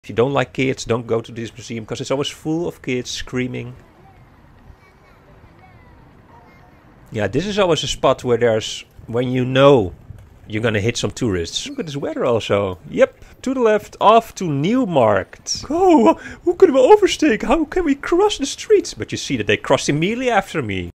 If you don't like kids, don't go to this museum because it's always full of kids screaming. Yeah, this is always a spot where there's, when you know you're gonna hit some tourists. Look at this weather also. Yep, to the left, off to Nieuwmarkt. Oh, who can we overtake? How can we cross the street? But you see that they crossed immediately after me.